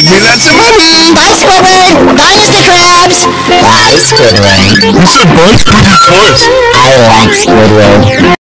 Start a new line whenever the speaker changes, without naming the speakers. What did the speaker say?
me lots of money.
Bye, Squidward. Bye, Mr. Krabs.
Bye, Squidward.
You said bye, Squidward twice.
I like Squidward.